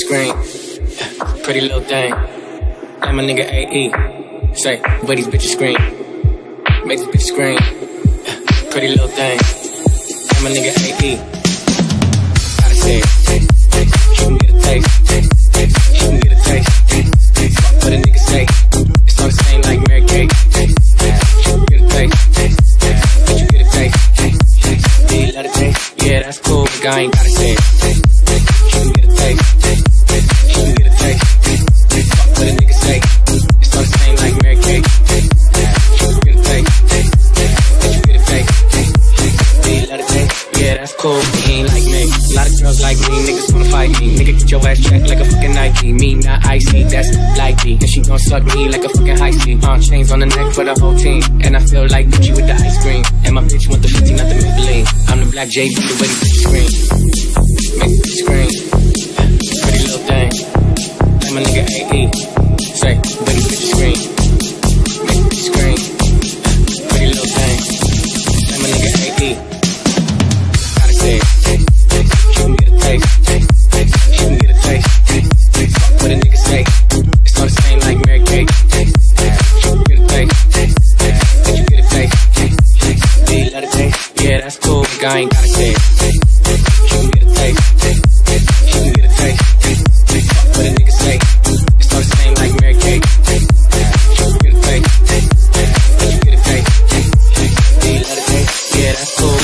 scream. Pretty little thing. Like my nigga AE. Say, but these bitches scream. Make these bitches scream. Pretty little thing. Like my nigga AE. Gotta say it. You can get a taste. You can get a taste. Fuck what a nigga say. It's all the same like Mary Kate. You can get a taste. You get a taste. Do you love the taste? Yeah, that's cool, but I ain't gotta say it. You can get a taste. You can get a taste. Fuck what a nigga say. It's all the same like Mary Kate. You can get a taste. You get a taste. Do you love the taste? Yeah, that's cool, but he ain't like me. A lot of girls like me, niggas wanna fight me. Nigga, get your ass checked like a fucking Nike. Me, not icy, that's likely. And she gon' suck me like a fucking high C. Chains on the neck for the whole team. And I feel like Gucci with the ice cream. And my bitch want the 50, not the Maybelline. I'm the black JB, the way these bitches scream. Make the bitches scream. Pretty little thing. Like my nigga AE. Say, but these bitches scream. Make the bitches scream. Pretty little thing. Like my nigga AE. Gotta say it. You can get a taste. You can get a taste. Fuck what a nigga say. It's all the same like Mary Kate. You can get a taste. You get a taste. Do you love the taste? Yeah, that's cool, but I ain't gotta say it. You can get a taste. You can get a taste. Fuck what a nigga say. It's all the same like Mary Kate. You can get a taste. You get a taste. Do you love the taste? Yeah, that's cool.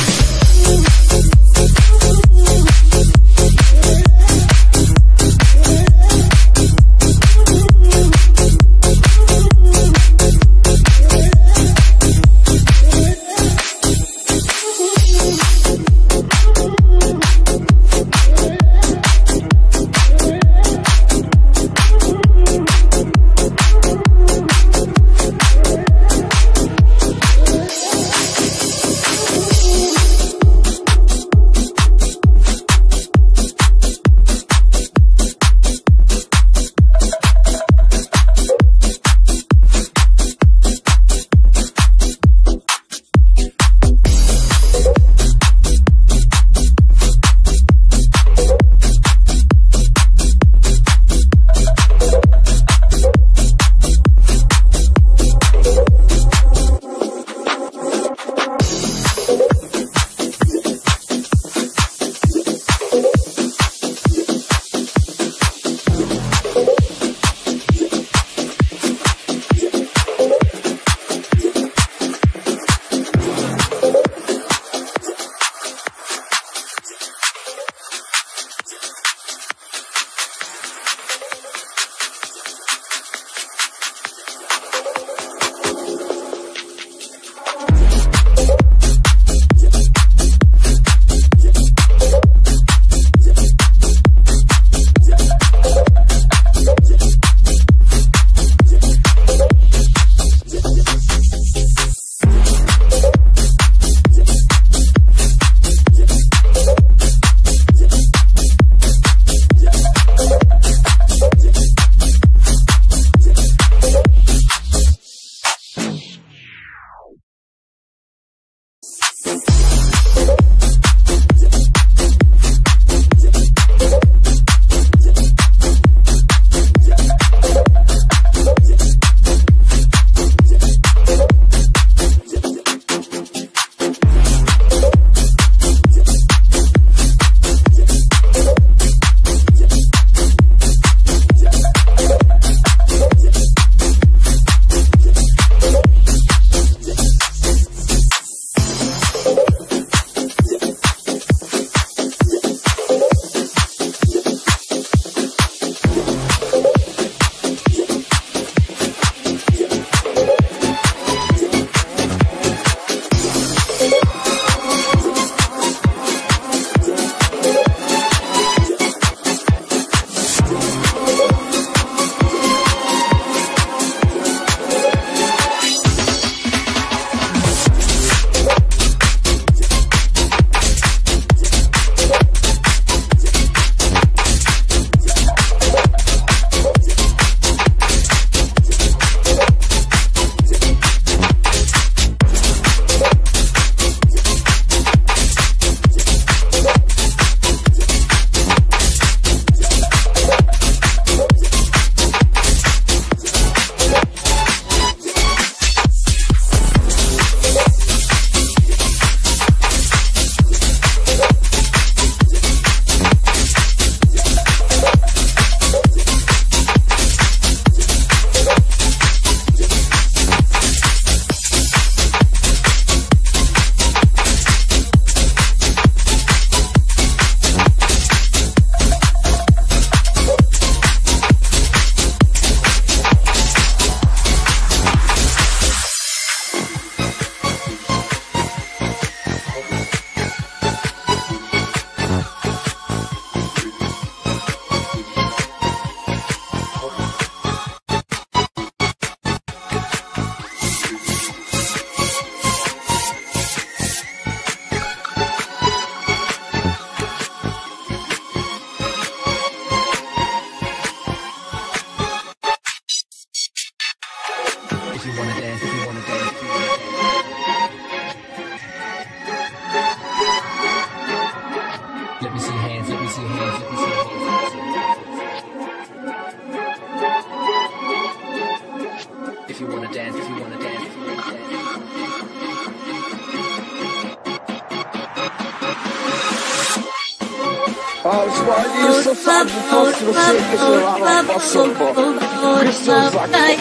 Osmani Safad Fosro Sekesel Arab Pasombo Crystal Zaki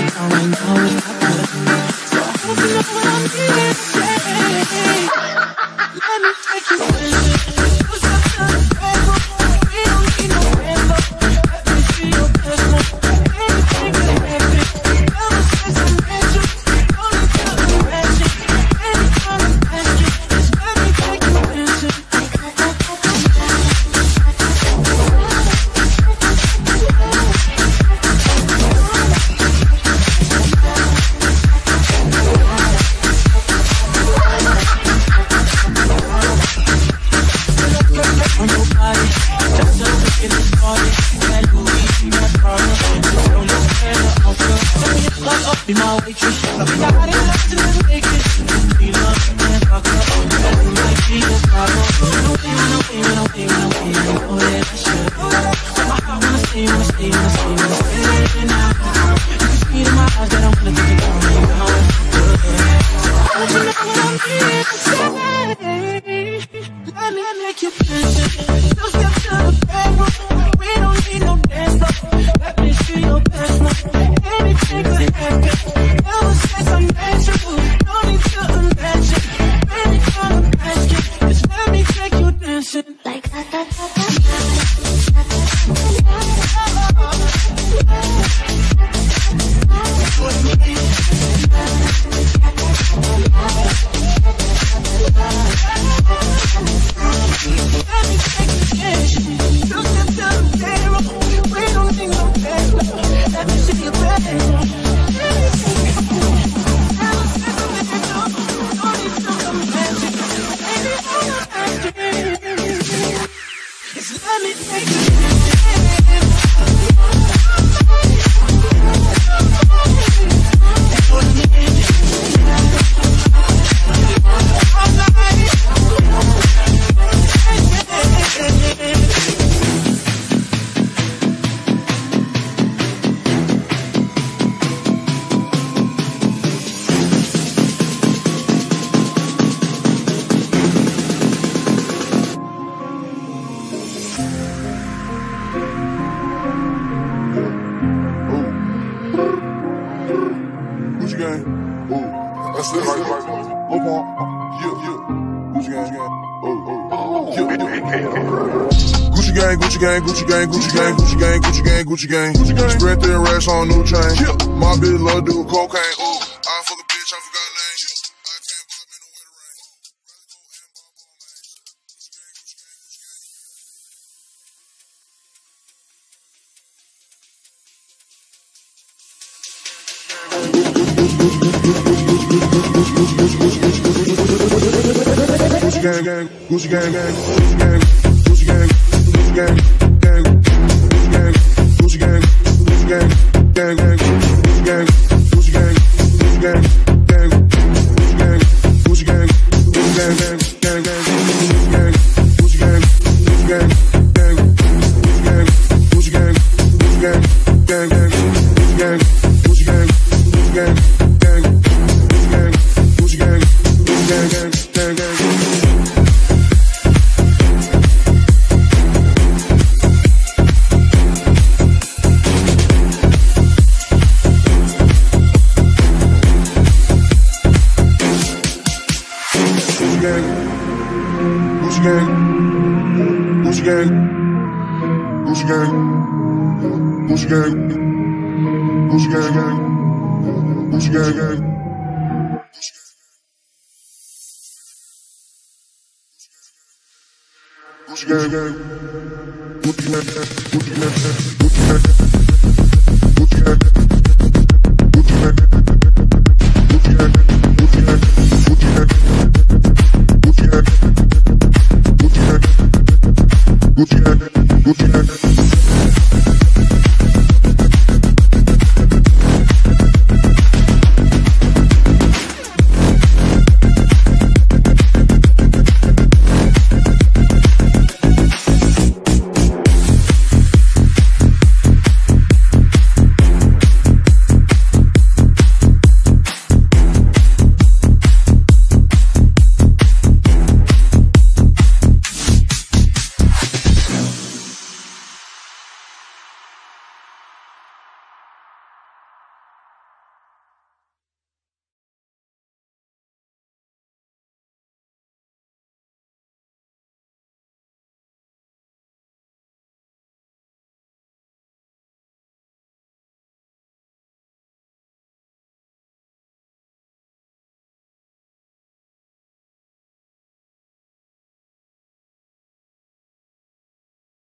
Be my waitress. I think I got it lost in this waitress. Be love and fuck up. You might be the problem. Oh yeah, that's shit. My heart wanna stay now. You can see it in my eyes that I'm gonna take it down right now. Don't you know what I'm here to say? Let me make you listen. Two steps to the bedroom. We don't need no dance floor. Let me see your best now. Anything could happen. Ever since I met you, no need to imagine. Any kind of basket, just let me take you dancing. Like that, that, that, that. Gucci gang. Spread their racks on new chain. My bitch love do cocaine. Ooh, I fuck a bitch, I forgot name. I can't pop in the winter rain. Gucci gang, gang, Gucci gang, gang, Gucci gang, Gucci gang, Gucci gang, gang, Gucci gang, Gucci gang, Gucci gang, gang, gang, Gucci gang, Gucci gang, Gucci gang, gang, Gucci gang, Gucci gang, gang, gang, gang, Gucci gang, Gucci gang, gang, Gucci gang, Gucci gang, gang, gang, Gucci gang, Gucci gang, Gucci gang, gang, Gucci gang, gang, gang, gang, gang. Gucci gang, Gucci gang, Gucci gang, Gucci gang, Gucci gang, gang, Gucci gang, gang. Gucci gang, gang, Gucci gang, Gucci gang, Gucci gang, Gucci gang.